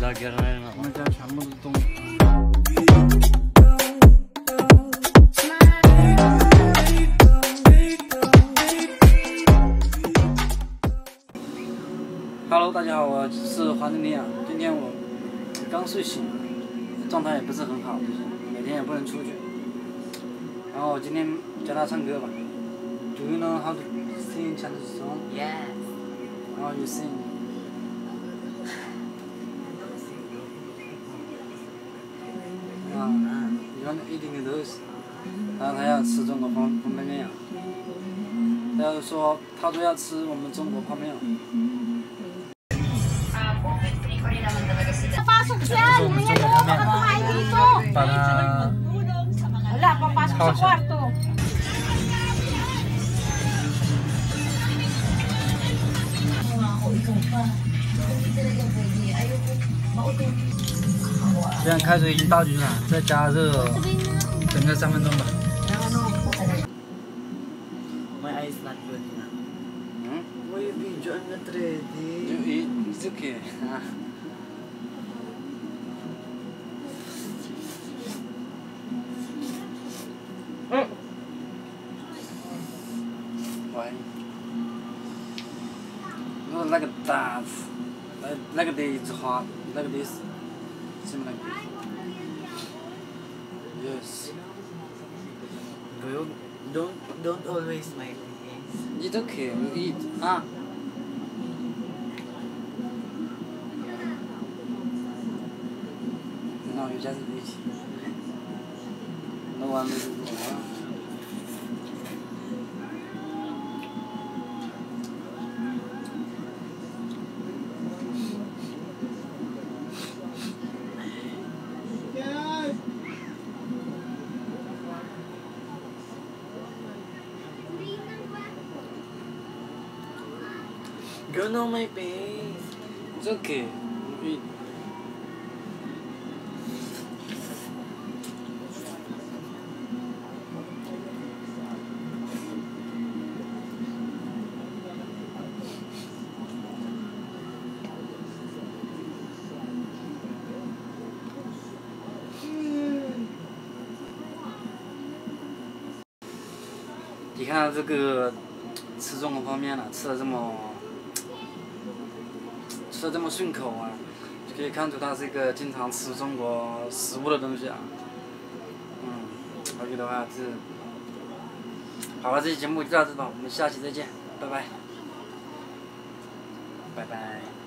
我们家全部都是动物。Hello， 大家好，我是黄经理啊。今天我刚睡醒，状态也不是很好，就是每天也不能出去。然后我今天教他唱歌吧。Do you know how to sing Chinese song? Yes. How you sing? You want eating noodles? 然后他要吃中国方便面啊。他说要吃我们中国泡面。 Papasok siya! Ganyan mo! Baka kumain dito! Wala, papasok sa kwarto. Ikaw pa. Hindi talaga pwede. Ayoko mauto. 现在开水已经倒进去了，再加热，等个3分钟吧。 My eyes not good na. May video not ready. It's okay. Why? Not like that. Like this hot. Like this. Same like this. Yes. Bro, don't always smile, please. It's okay. We eat. Ah. No, you just eat. No one will do it. Girl, no my face. It's okay. We eat.你看这个吃中国泡面了，吃的这么顺口啊，就可以看出他是一个经常吃中国食物的东西啊。我觉得话是，好了，这期节目就到这吧，我们下期再见，拜拜，拜拜。